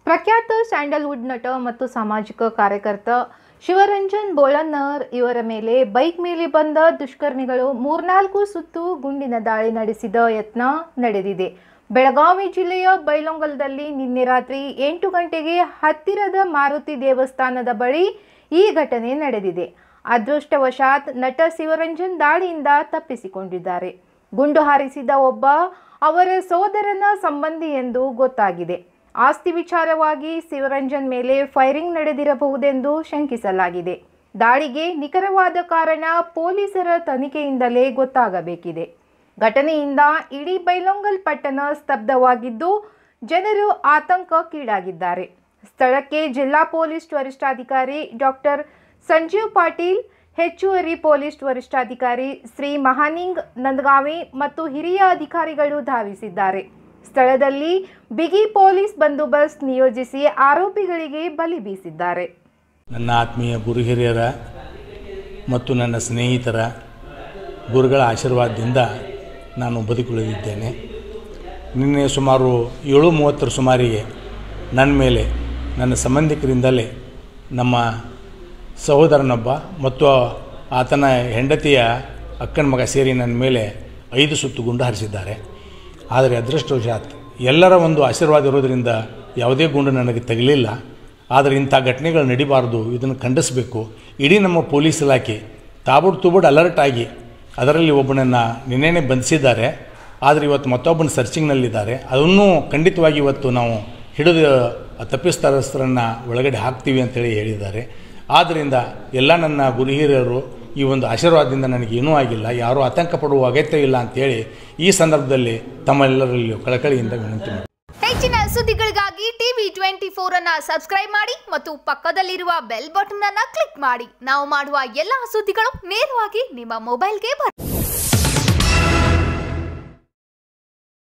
ಪ್ರಖ್ಯಾತ ಸ್ಯಾಂಡಲ್ವುಡ್ ನಟ ಮತ್ತು ಸಾಮಾಜಿಕ ಕಾರ್ಯಕರ್ತ ಶಿವರಂಜನ್ ಬೋಳನ್ನರ್ ಇವರ ಮೇಲೆ ಬೈಕ್ ಮೇಲೆ ಬಂದ ದುಷ್ಕರ್ಮಿಗಳು 3-4 ಸುತ್ತು ಗುಂಡಿನ ದಾಳಿ ನಡೆಸಿದ ಯತ್ನ ನಡೆದಿದೆ. ಬೆಳಗಾವಿ ಜಿಲ್ಲೆಯ ಬೈಲೊಂಗಲದಲ್ಲಿ ನಿನ್ನೆ ರಾತ್ರಿ 8 ಗಂಟೆಗೆ ಹತ್ತಿರದ ಮಾರುತಿ ದೇವಸ್ಥಾನದ ಬಳಿ ಈ ಘಟನೆ ನಡೆದಿದೆ. ಅದೃಷ್ಟವಶಾತ್ ನಟ ಶಿವರಂಜನ್ ದಾಳಿಯಿಂದ ತಪ್ಪಿಸಿಕೊಂಡಿದ್ದಾರೆ. ಗುಂಡು ಹಾರಿಸಿದ ಒಬ್ಬ ಅವರ ಸೋದರನ ಸಂಬಂಧಿ ಎಂದು ಗೊತ್ತಾಗಿದೆ. ಆಸ್ತಿ ವಿಚಾರವಾಗಿ ಶಿವರಂಜನ್ ಮೇಲೆ ಫೈರಿಂಗ್ ನಡೆದಿರಬಹುದೆಂದು ಶಂಕಿಸಲಾಗಿದೆ. ದಾಳಿಗೆ ನಿಖರವಾದ ಕಾರಣ ಪೊಲೀಸರ ತನಿಖೆಯಿಂದಲೇ ಗೊತ್ತಾಗಬೇಕಿದೆ. ಘಟನೆಯಿಂದ ಇಡೀ ಬೈಲೊಂಗಲ್ ಪಟ್ಟಣ ಸ್ತಬ್ಧವಾಗಿದ್ದು ಜನರು ಆತಂಕಕ್ಕೀಡಾಗಿದ್ದಾರೆ. ಸ್ಥಳಕ್ಕೆ ಜಿಲ್ಲಾ ಪೊಲೀಸ್ ವರಿಷ್ಠಾಧಿಕಾರಿ ಡಾಕ್ಟರ್ ಸಂಜೀವ್ ಪಾಟೀಲ್, ಹೆಚ್ಚುವರಿ ಪೊಲೀಸ್ ವರಿಷ್ಠಾಧಿಕಾರಿ ಶ್ರೀ ಮಹಾನಿಂಗ್ ನಂದಗಾವಿ ಮತ್ತು ಹಿರಿಯ ಅಧಿಕಾರಿಗಳು ಧಾವಿಸಿದ್ದಾರೆ. ಸ್ಥಳದಲ್ಲಿ ಬಿಗಿ ಪೊಲೀಸ್ ಬಂದೋಬಸ್ತ್ ನಿಯೋಜಿಸಿ ಆರೋಪಿಗಳಿಗೆ ಬಲಿ ಬೀಸಿದ್ದಾರೆ. ನನ್ನ ಆತ್ಮೀಯ ಗುರು ಹಿರಿಯರ ಮತ್ತು ನನ್ನ ಸ್ನೇಹಿತರ ಗುರುಗಳ ಆಶೀರ್ವಾದದಿಂದ ನಾನು ಬದುಕುಳಿದಿದ್ದೇನೆ. ನಿನ್ನೆ ಸುಮಾರು 7:30 ಸುಮಾರಿಗೆ ನನ್ನ ಮೇಲೆ ನನ್ನ ಸಂಬಂಧಿಕರಿಂದಲೇ ನಮ್ಮ ಸಹೋದರನೊಬ್ಬ ಮತ್ತು ಆತನ ಹೆಂಡತಿಯ ಅಕ್ಕನ ಮಗ ಸೇರಿ ನನ್ನ ಮೇಲೆ 5 ಸುತ್ತು ಗುಂಡು ಹಾರಿಸಿದ್ದಾರೆ. ಆದರೆ ಅದೃಷ್ಟವಶಾತ್ ಎಲ್ಲರ ಒಂದು ಆಶೀರ್ವಾದ ಇರೋದರಿಂದ ಯಾವುದೇ ಗುಂಡು ನನಗೆ ತಗಲಿಲ್ಲ. ಆದರೆ ಇಂಥ ಘಟನೆಗಳು ನಡಿಬಾರ್ದು, ಇದನ್ನು ಖಂಡಿಸಬೇಕು. ಇಡೀ ನಮ್ಮ ಪೊಲೀಸ್ ಇಲಾಖೆ ತಾಬುಡ್ ಅಲರ್ಟ್ ಆಗಿ ಅದರಲ್ಲಿ ಒಬ್ಬನನ್ನು ನಿನ್ನೆನೇ ಬಂಧಿಸಿದ್ದಾರೆ. ಆದರೆ ಇವತ್ತು ಮತ್ತೊಬ್ಬನ ಸರ್ಚಿಂಗ್ನಲ್ಲಿದ್ದಾರೆ. ಅದನ್ನು ಖಂಡಿತವಾಗಿ ಇವತ್ತು ನಾವು ಹಿಡಿದು ತಪ್ಪಿತಸ್ಥರನ್ನು ಒಳಗಡೆ ಹಾಕ್ತೀವಿ ಅಂತೇಳಿ ಹೇಳಿದ್ದಾರೆ. ಆದ್ದರಿಂದ ಎಲ್ಲ ನನ್ನ ಗುರು ಹಿರಿಯರು ಈ ಒಂದು ಆಶೀರ್ವಾದದಿಂದ ನನಗೇನೂ ಆಗಿಲ್ಲ, ಯಾರೂ ಆತಂಕ ಪಡುವ ಅಗತ್ಯ ಇಲ್ಲ ಅಂತೇಳಿ ಈ ಸಂದರ್ಭದಲ್ಲಿ ತಮ್ಮೆಲ್ಲರಲ್ಲಿಯೂ ಕಳಕಳಿಯಿಂದ ವಿನಂತಿ ಮಾಡಿ. ಹೆಚ್ಚಿನ ಸುದ್ದಿಗಳಿಗಾಗಿ TV24 ಅನ್ನು ಸಬ್ಸ್ಕ್ರೈಬ್ ಮಾಡಿ ಮತ್ತು ಪಕ್ಕದಲ್ಲಿರುವ ಬೆಲ್ ಬಟನ್ ಅನ್ನು ಕ್ಲಿಕ್ ಮಾಡಿ. ನಾವು ಮಾಡುವ ಎಲ್ಲ ಸುದ್ದಿಗಳು ನೇರವಾಗಿ ನಿಮ್ಮ ಮೊಬೈಲ್ಗೆ ಬರುತ್ತೆ.